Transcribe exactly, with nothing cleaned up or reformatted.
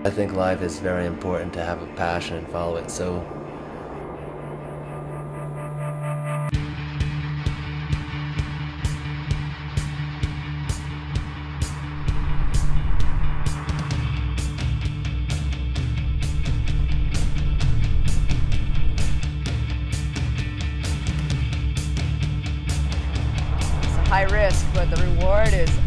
I think life is very important to have a passion and follow it, so high risk, but the reward is